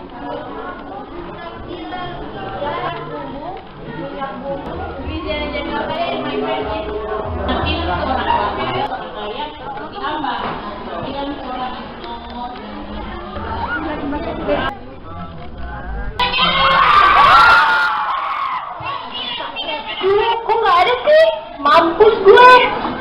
Kok nggak ada sih? Mampus gue.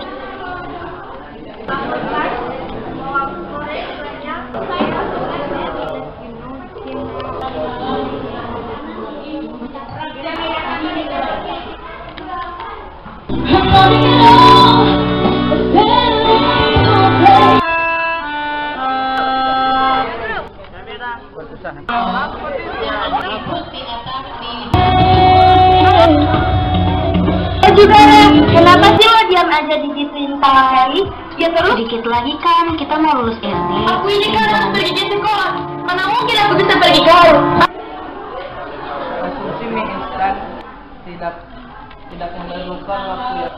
Kenapa sih lo diam aja di situ tadi? Ya terus sedikit lagi kan kita mau lulus SD. Aku ini kan harus pergi ke sekolah. Mana mungkin aku bisa pergi gaul? Konsumsi mie instan tidak memerlukan waktu yang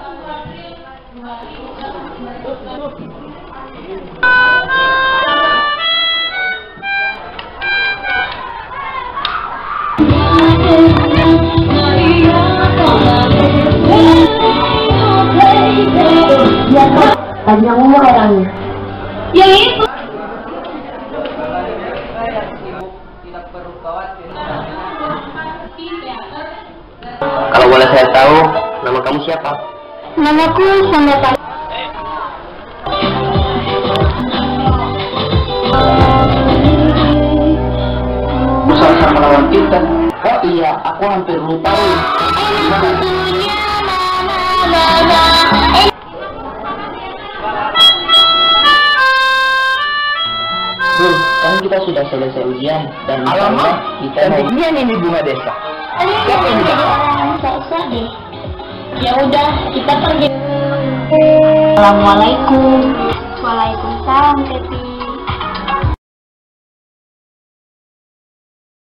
panjang umur orangnya. Ya itu. tidak perlu khawatir. Kalau boleh saya tahu, nama kamu siapa? Namaku Sandra. Bersama melawan kita. Oh iya, aku hampir lupa. Kan kita sudah selesai ujian dan alamak kita mau ini bunga desa. Siapa yang jadi orang yang sok-sok deh. Ya udah, kita pergi. Assalamualaikum. Waalaikumsalam, Teti.